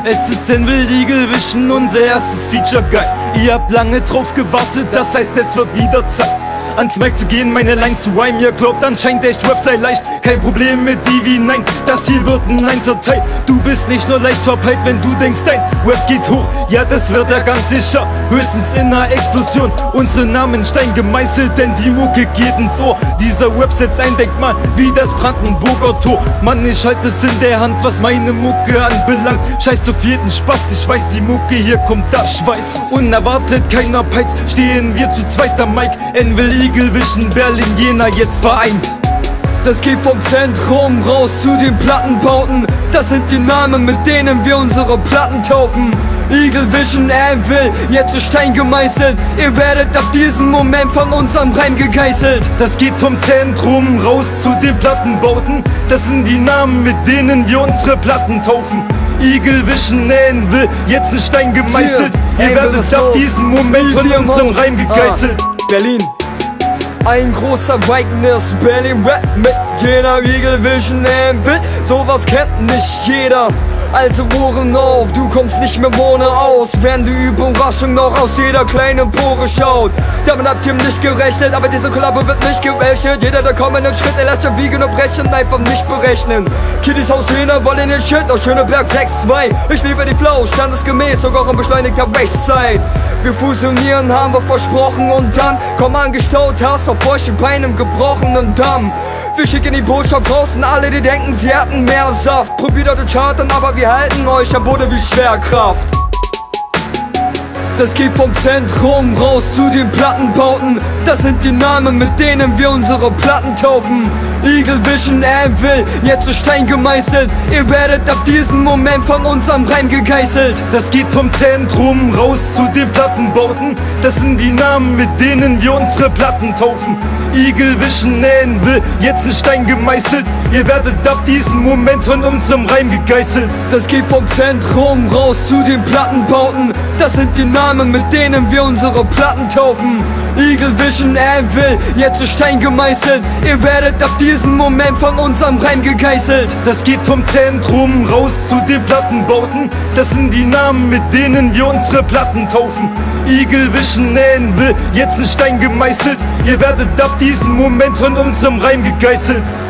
Es ist Anvil Eagle Vision, unser erstes Feature, geil. Ihr habt lange drauf gewartet, das heißt es wird wieder Zeit ans Mic zu gehen, meine Line zu rhymen. Ihr glaubt anscheinend echt, Rap sei leicht, kein Problem mit Divi, nein, das hier wird ein Einzelteil. Du bist nicht nur leicht verpeilt, wenn du denkst, dein Rap geht hoch, ja das wird er ganz sicher, höchstens in einer Explosion. Unsere Namen Stein gemeißelt, denn die Mucke geht ins Ohr. Dieser Rap setzt ein Denkmal wie das Brandenburger Tor. Mann, ich halte es in der Hand, was meine Mucke anbelangt. Scheiß auf jeden Spaß, ich weiß, die Mucke hier kommt da Schweiß. Unerwartet, keiner peitzt, stehen wir zu zweit am Mic. Anvil Eagle Vision, Berlin, Jena, jetzt vereint. Das geht vom Zentrum raus zu den Plattenbauten. Das sind die Namen, mit denen wir unsere Platten taufen. Eagle Vision, Anvil, jetzt zu Stein gemeißelt. Ihr werdet ab diesem Moment von unserem Reim gegeißelt. Das geht vom Zentrum raus zu den Plattenbauten. Das sind die Namen, mit denen wir unsere Platten taufen. Eagle Vision, Anvil, jetzt ein Stein gemeißelt. Ihr werdet ab diesem Moment von unserem Reim gegeißelt. Berlin, ein großer Ereignis, Berlin Rap mit Jena, Eagle Vision, Anvil, sowas kennt nicht jeder. Also Ohren auf, du kommst nicht mehr ohne aus, während die Überraschung noch aus jeder kleinen Pore schaut. Damit habt ihr nicht gerechnet, aber diese Kollabo wird nicht gerechnet. Jeder der kommenden Schritte lässt ja wiegen und brechen, einfach nicht berechnen. Kiddies aus Jena wollen den Shit aus Schöneberg 6-2. Ich liebe die Flow, standesgemäß, sogar in beschleunigter Rechtzeit. Wir fusionieren, haben wir versprochen, und dann komm angestaut, Hass auf euch bei einem gebrochenen Damm. Wir schicken die Botschaft raus an alle, die denken, sie hatten mehr Saft. Probiert eure Chartern, aber wir halten euch am Boden wie Schwerkraft. Das geht vom Zentrum raus zu den Plattenbauten. Das sind die Namen, mit denen wir unsere Platten taufen. Eagle Vision, Anvil, jetzt zu Stein gemeißelt. Ihr werdet ab diesem Moment von unserem Reim gegeißelt. Das geht vom Zentrum raus zu den Plattenbauten. Das sind die Namen, mit denen wir unsere Platten taufen. Eagle Vision, Anvil, jetzt ein Stein gemeißelt. Ihr werdet ab diesem Moment von unserem Reim gegeißelt. Das geht vom Zentrum raus zu den Plattenbauten. Das sind die Namen, mit denen wir unsere Platten taufen. Eagle Vision, Anvil, jetzt zu Stein gemeißelt. Ihr werdet ab diesem Moment von unserem Reim gegeißelt. Das geht vom Zentrum raus zu den Plattenbauten. Das sind die Namen, mit denen wir unsere Platten taufen. Eagle Vision, Anvil, jetzt ein Stein gemeißelt. Ihr werdet ab diesem Moment von unserem Reim gegeißelt.